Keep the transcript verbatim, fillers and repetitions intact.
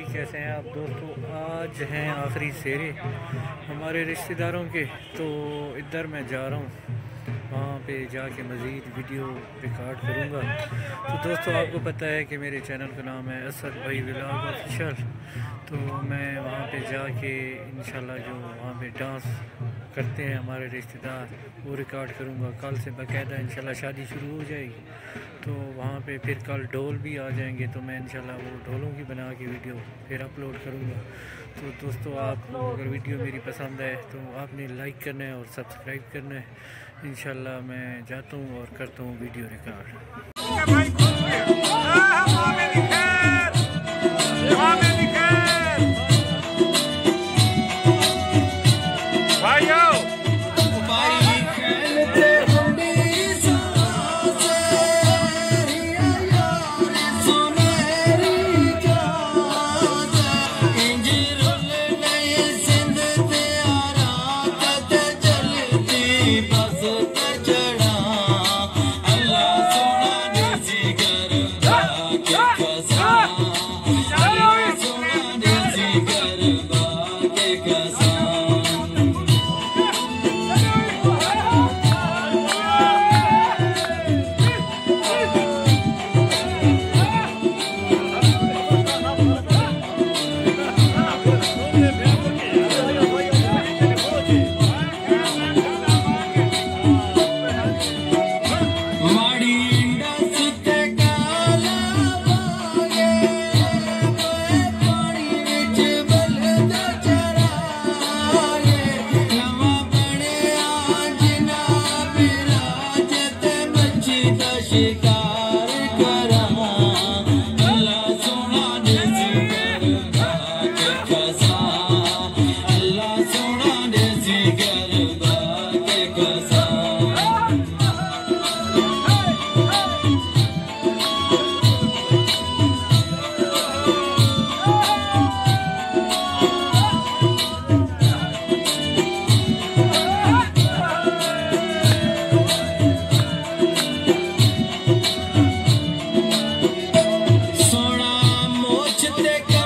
कैसे हैं आप दोस्तों। आज हैं आखिरी सेरे हमारे रिश्तेदारों के, तो इधर मैं जा रहा हूँ, वहाँ पे जाके मज़ीद वीडियो रिकॉर्ड करूँगा। तो दोस्तों आपको पता है कि मेरे चैनल का नाम है असद भाई व्लॉग ऑफिशियल। तो मैं वहाँ पे जाके इंशाल्लाह जो वहाँ पे डांस करते हैं हमारे रिश्तेदार वो रिकॉर्ड करूँगा। कल से बाकायदा इंशाल्लाह शादी शुरू हो जाएगी, तो वहाँ पे फिर कल ढोल भी आ जाएंगे, तो मैं इंशाल्लाह वो ढोलों की बना के वीडियो फिर अपलोड करूँगा। तो दोस्तों आप अगर वीडियो मेरी पसंद है तो आपने लाइक करना है और सब्सक्राइब करना है। इंशाल्लाह मैं जाता हूँ और करता हूँ वीडियो रिकॉर्ड। शिकार करा अल्लाह सोना देसी गरबा के कसा, अल्लाह सोना देसी गरबा के कसा। Te